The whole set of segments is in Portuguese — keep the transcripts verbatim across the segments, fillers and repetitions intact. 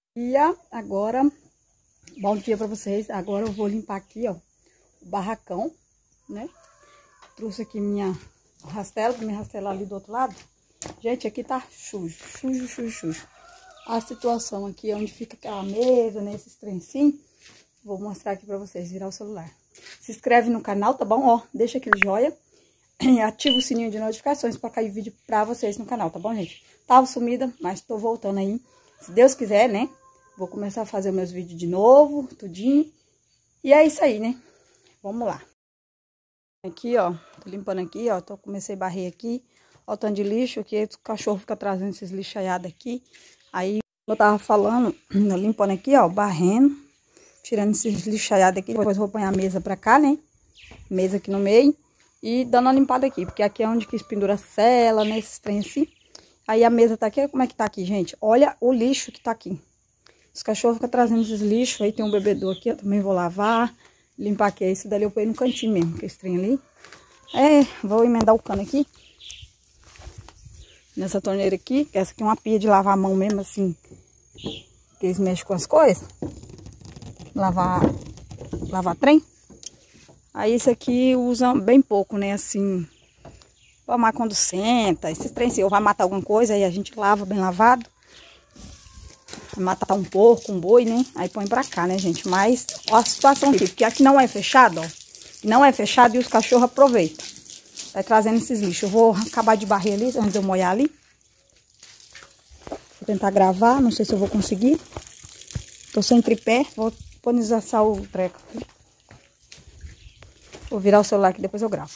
E agora, bom dia pra vocês. Agora eu vou limpar aqui, ó, o barracão, né? Trouxe aqui minha rastela, pra me rastelar ali do outro lado. Gente, aqui tá sujo, sujo, sujo, sujo. A situação aqui, onde fica aquela mesa, né? Esses trencinhos. Vou mostrar aqui pra vocês, virar o celular. Se inscreve no canal, tá bom? Ó, deixa aquele joia. Ativa o sininho de notificações pra cair vídeo pra vocês no canal, tá bom, gente? Tava sumida, mas tô voltando aí. Se Deus quiser, né? Vou começar a fazer meus vídeos de novo, tudinho. E é isso aí, né? Vamos lá. Aqui, ó, tô limpando aqui, ó, tô, comecei a varrer aqui. Ó o tanto de lixo, que o cachorro fica trazendo esses lixaiados aqui. Aí, eu tava falando, limpando aqui, ó, barrendo, tirando esses lixaiados aqui. Depois eu vou pôr a mesa pra cá, né? Mesa aqui no meio. E dando uma limpada aqui, porque aqui é onde que pendura a cela, né? Esses trem assim. Aí a mesa tá aqui, como é que tá aqui, gente? Olha o lixo que tá aqui. Os cachorros ficam trazendo esses lixos. Aí tem um bebedouro aqui, eu também vou lavar. Limpar aqui. Esse dali eu ponho no cantinho mesmo, que é esse trem ali. É, vou emendar o cano aqui. Nessa torneira aqui, que essa aqui é uma pia de lavar a mão mesmo, assim. Que eles mexem com as coisas. Lavar, lavar trem. Aí esse aqui usa bem pouco, né, assim. Pra amar quando senta, esses trem assim, ou vai matar alguma coisa, aí a gente lava bem lavado. Matar um porco, um boi, né? Aí põe pra cá, né, gente? Mas, ó a situação aqui, porque aqui não é fechado, ó. Não é fechado e os cachorros aproveitam. Vai trazendo esses lixos. Eu vou acabar de varrer ali, antes de eu molhar ali. Vou tentar gravar, não sei se eu vou conseguir. Tô sem tripé, vou ponizar o treco. Vou virar o celular aqui, depois eu gravo.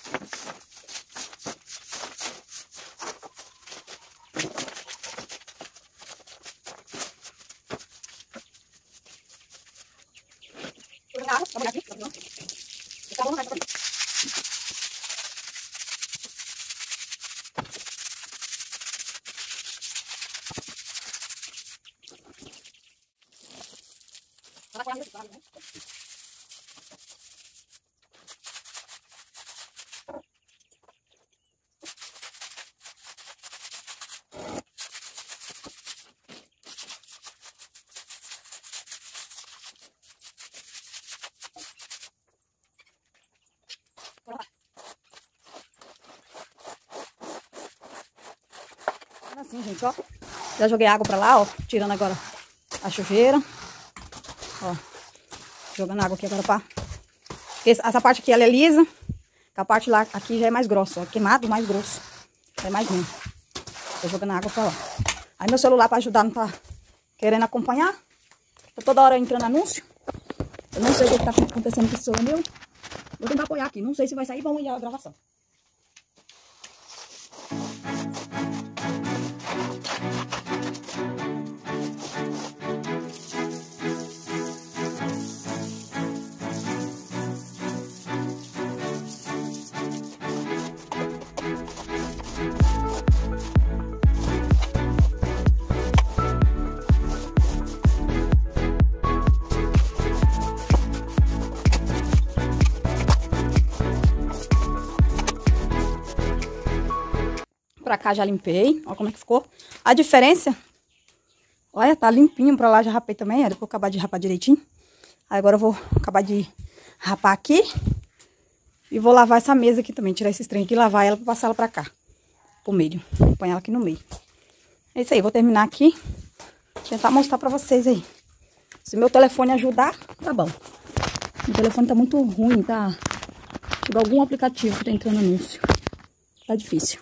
Assim, gente, ó. Já joguei água pra lá, ó. Tirando agora a chuveira. Ó. Jogando água aqui agora pra... Essa parte aqui ela é lisa. A parte lá aqui já é mais grossa, ó. Queimado, mais grosso. Já é mais ruim. Tô jogando água pra lá. Aí meu celular pra ajudar não tá querendo acompanhar. Tá toda hora entrando anúncio. Eu não sei o que tá acontecendo com esse celular meu. Vou tentar apoiar aqui. Não sei se vai sair, vamos ir a gravação. Pra cá já limpei, ó como é que ficou. A diferença, olha, tá limpinho. Pra lá já rapei também, ó, depois eu acabar de rapar direitinho. Aí agora eu vou acabar de rapar aqui. E vou lavar essa mesa aqui também, tirar esses trem aqui e lavar ela pra passar ela pra cá. Pro meio, põe ela aqui no meio. É isso aí, vou terminar aqui. Tentar mostrar pra vocês aí. Se meu telefone ajudar, tá bom. O telefone tá muito ruim, tá? Tipo, algum aplicativo que tá entrando anúncio. Tá difícil.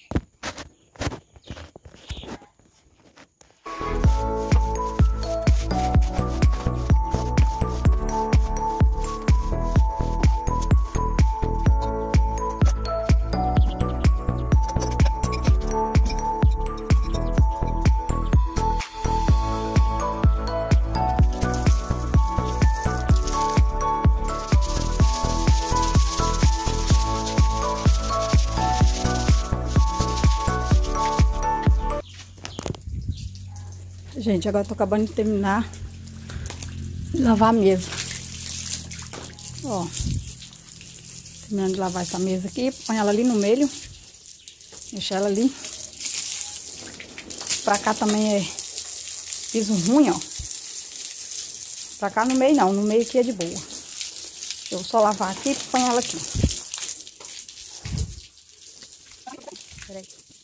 Gente, agora eu tô acabando de terminar de lavar a mesa. Ó. Terminando de lavar essa mesa aqui. Põe ela ali no meio. Deixa ela ali. Pra cá também é Piso ruim, ó. Pra cá no meio não, no meio aqui é de boa. Deixa eu só lavar aqui e põe ela aqui. Peraí.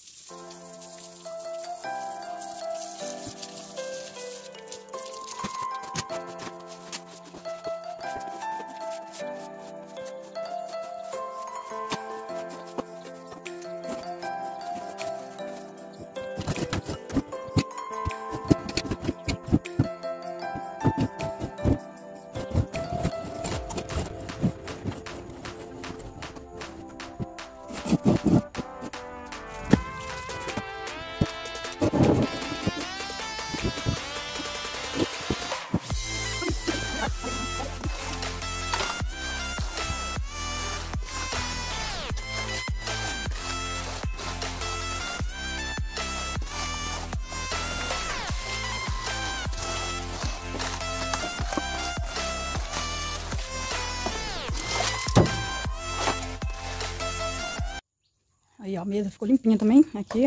Aí, ó, a mesa ficou limpinha também, aqui.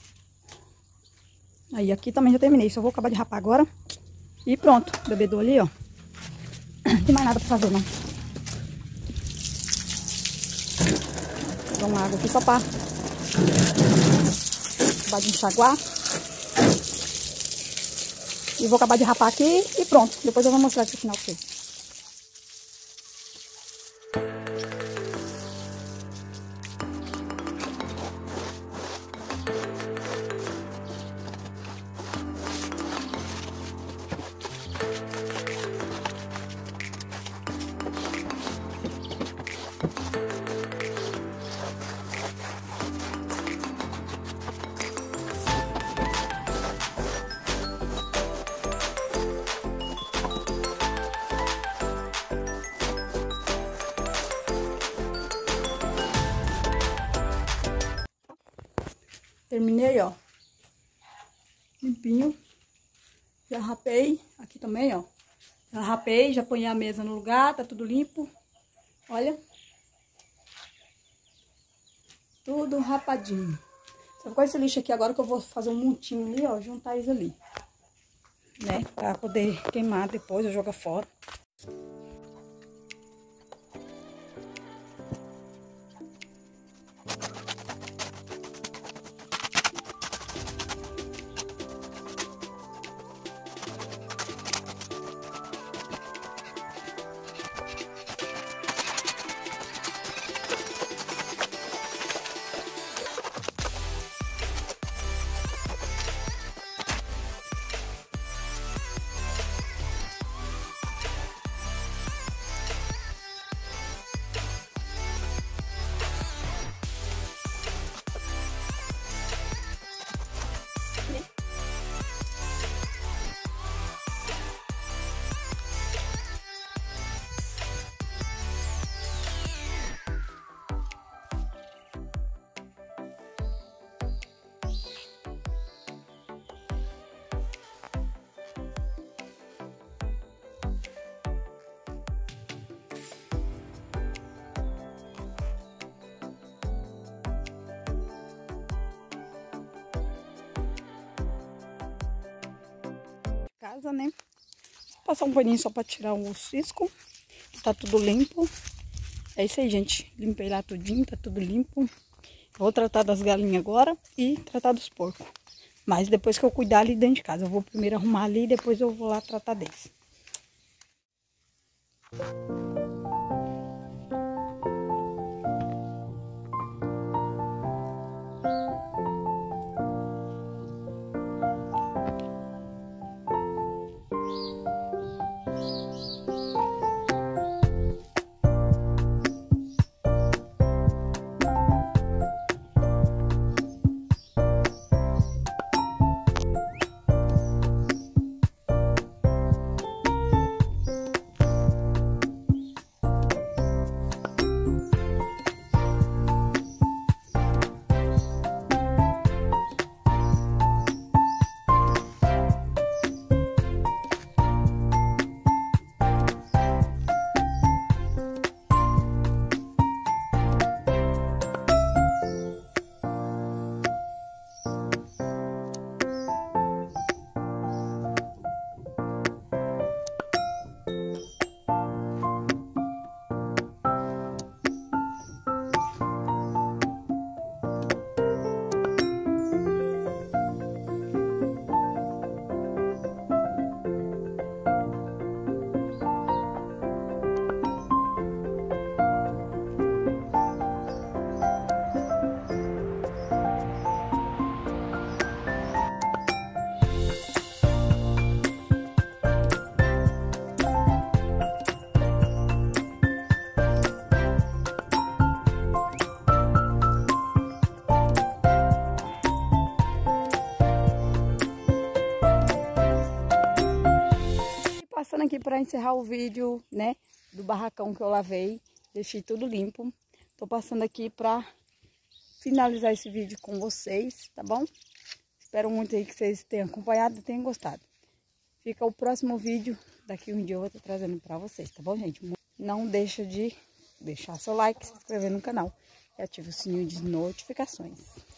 Aí, aqui também já terminei, só vou acabar de rapar agora. E pronto, o bebedouro ali, ó. Não tem mais nada pra fazer, não. Vou dar uma água aqui só pra acabar de enxaguar. E vou acabar de rapar aqui e pronto. Depois eu vou mostrar aqui o final pra vocês. Terminei, ó. Limpinho. Já rapei. Aqui também, ó. Já rapei, já ponhei a mesa no lugar, tá tudo limpo. Olha. Tudo rapadinho. Só com esse lixo aqui agora que eu vou fazer um montinho ali, ó. Juntar isso ali. Né? Pra poder queimar depois, eu jogo fora. Casa, né? Vou passar um paninho só pra tirar o cisco. Tá tudo limpo. É isso aí, gente. Limpei lá tudinho, tá tudo limpo. Vou tratar das galinhas agora e tratar dos porcos. Mas depois que eu cuidar ali dentro de casa. Eu vou primeiro arrumar ali e depois eu vou lá tratar deles. passando aqui para encerrar o vídeo, né, do barracão que eu lavei. Deixei tudo limpo. Tô passando aqui para finalizar esse vídeo com vocês, tá bom? Espero muito aí que vocês tenham acompanhado e tenham gostado. Fica o próximo vídeo, daqui um dia eu vou estar trazendo para vocês, tá bom, gente? Não deixa de deixar seu like, se inscrever no canal e ative o sininho de notificações.